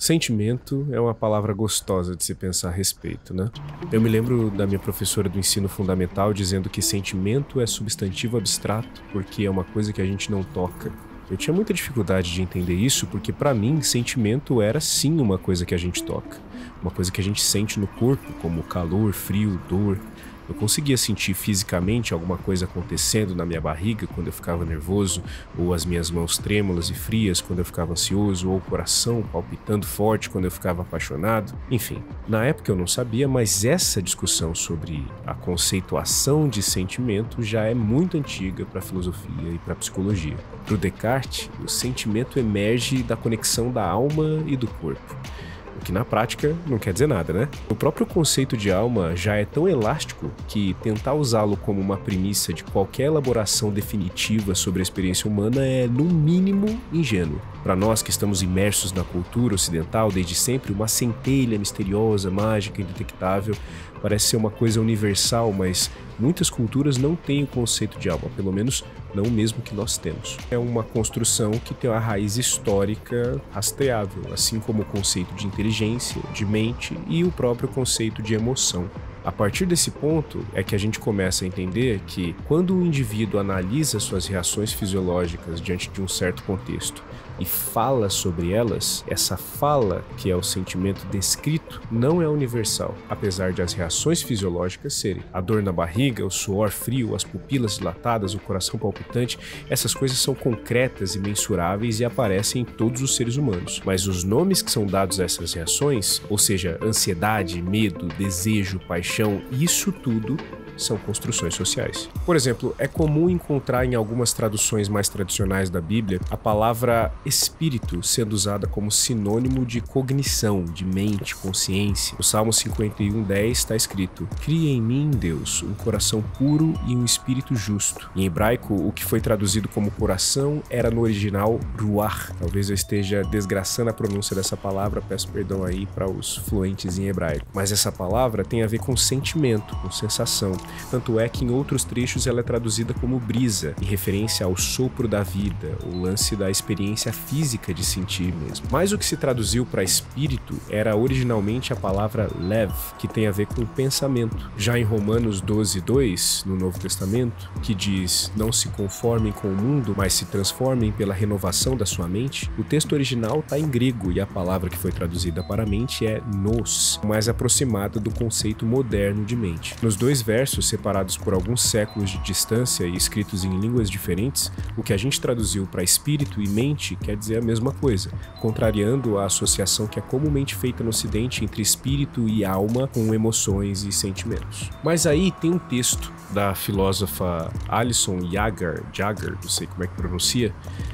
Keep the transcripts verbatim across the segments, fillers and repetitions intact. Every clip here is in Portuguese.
Sentimento é uma palavra gostosa de se pensar a respeito, né? Eu me lembro da minha professora do ensino fundamental dizendo que sentimento é substantivo abstrato porque é uma coisa que a gente não toca. Eu tinha muita dificuldade de entender isso porque, para mim, sentimento era sim uma coisa que a gente toca. Uma coisa que a gente sente no corpo, como calor, frio, dor. Eu conseguia sentir fisicamente alguma coisa acontecendo na minha barriga quando eu ficava nervoso, ou as minhas mãos trêmulas e frias quando eu ficava ansioso, ou o coração palpitando forte quando eu ficava apaixonado. Enfim, na época eu não sabia, mas essa discussão sobre a conceituação de sentimento já é muito antiga para a filosofia e para a psicologia. Para o Descartes, o sentimento emerge da conexão da alma e do corpo. O que na prática não quer dizer nada, né? O próprio conceito de alma já é tão elástico que tentar usá-lo como uma premissa de qualquer elaboração definitiva sobre a experiência humana é, no mínimo, ingênuo. Para nós que estamos imersos na cultura ocidental desde sempre, uma centelha misteriosa, mágica, indetectável, parece ser uma coisa universal, mas muitas culturas não têm o conceito de alma, pelo menos não o mesmo que nós temos. É uma construção que tem uma raiz histórica rastreável, assim como o conceito de inteligência, de mente e o próprio conceito de emoção. A partir desse ponto é que a gente começa a entender que quando o indivíduo analisa suas reações fisiológicas diante de um certo contexto e fala sobre elas, essa fala, que é o sentimento descrito, não é universal, apesar de as reações fisiológicas serem. A dor na barriga, o suor frio, as pupilas dilatadas, o coração palpitante, essas coisas são concretas e mensuráveis e aparecem em todos os seres humanos. Mas os nomes que são dados a essas reações, ou seja, ansiedade, medo, desejo, paixão, isso tudo são construções sociais. Por exemplo, é comum encontrar em algumas traduções mais tradicionais da Bíblia a palavra espírito sendo usada como sinônimo de cognição, de mente, consciência. No Salmo cinquenta e um, dez está escrito: "Cria em mim, Deus, um coração puro e um espírito justo." Em hebraico, o que foi traduzido como coração era no original ruach. Talvez eu esteja desgraçando a pronúncia dessa palavra, peço perdão aí para os fluentes em hebraico. Mas essa palavra tem a ver com sentimento, com sensação. Tanto é que em outros trechos ela é traduzida como brisa, em referência ao sopro da vida, o lance da experiência física de sentir mesmo. Mas o que se traduziu para espírito era originalmente a palavra lev, que tem a ver com pensamento. Já em Romanos doze, dois, no Novo Testamento, que diz: "Não se conformem com o mundo, mas se transformem pela renovação da sua mente", o texto original está em grego e a palavra que foi traduzida para mente é nous, mais aproximada do conceito moderno de mente. Nos dois versos, separados por alguns séculos de distância e escritos em línguas diferentes, o que a gente traduziu para espírito e mente quer dizer a mesma coisa, contrariando a associação que é comumente feita no Ocidente entre espírito e alma com emoções e sentimentos. Mas aí tem um texto da filósofa Alison Jager, Jager, não sei como é que pronuncia,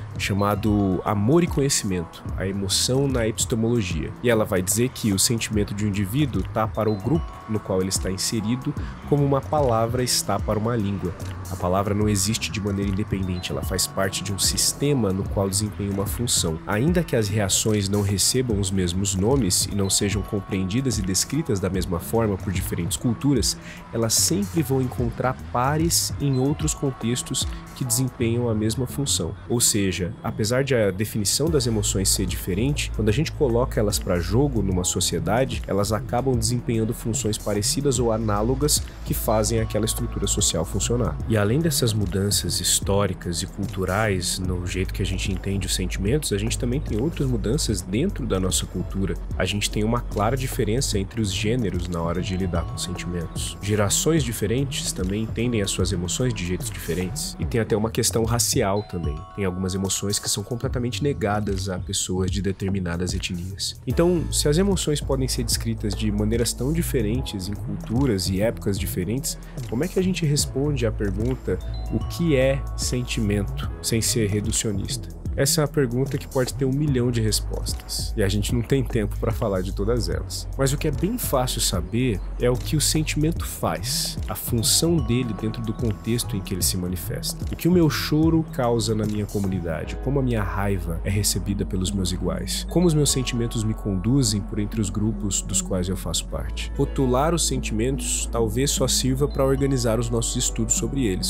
chamado Amor e Conhecimento, a emoção na epistemologia. E ela vai dizer que o sentimento de um indivíduo está para o grupo no qual ele está inserido como uma palavra está para uma língua. A palavra não existe de maneira independente, ela faz parte de um sistema no qual desempenha uma função. Ainda que as reações não recebam os mesmos nomes e não sejam compreendidas e descritas da mesma forma por diferentes culturas, elas sempre vão encontrar pares em outros contextos que desempenham a mesma função. Ou seja, apesar de a definição das emoções ser diferente, quando a gente coloca elas para jogo numa sociedade, elas acabam desempenhando funções parecidas ou análogas que fazem aquela estrutura social funcionar. E além dessas mudanças históricas e culturais no jeito que a gente entende os sentimentos, a gente também tem outras mudanças dentro da nossa cultura. A gente tem uma clara diferença entre os gêneros na hora de lidar com sentimentos. Gerações diferentes também entendem as suas emoções de jeitos diferentes. E tem até uma questão racial também. Tem algumas emoções que são completamente negadas a pessoas de determinadas etnias. Então, se as emoções podem ser descritas de maneiras tão diferentes em culturas e épocas diferentes, como é que a gente responde à pergunta o que é sentimento, sem ser reducionista? Essa é uma pergunta que pode ter um milhão de respostas, e a gente não tem tempo para falar de todas elas. Mas o que é bem fácil saber é o que o sentimento faz, a função dele dentro do contexto em que ele se manifesta. O que o meu choro causa na minha comunidade, como a minha raiva é recebida pelos meus iguais, como os meus sentimentos me conduzem por entre os grupos dos quais eu faço parte. Rotular os sentimentos talvez só sirva para organizar os nossos estudos sobre eles.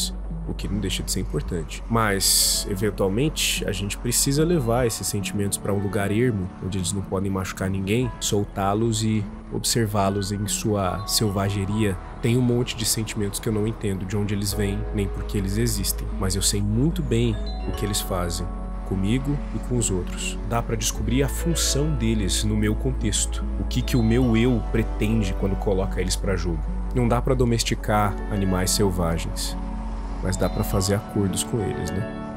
o que não deixa de ser importante. Mas, eventualmente, a gente precisa levar esses sentimentos para um lugar ermo, onde eles não podem machucar ninguém, soltá-los e observá-los em sua selvageria. Tem um monte de sentimentos que eu não entendo de onde eles vêm, nem por que eles existem, mas eu sei muito bem o que eles fazem comigo e com os outros. Dá pra descobrir a função deles no meu contexto, o que que o meu eu pretende quando coloca eles pra jogo. Não dá pra domesticar animais selvagens, mas dá pra fazer acordos com eles, né?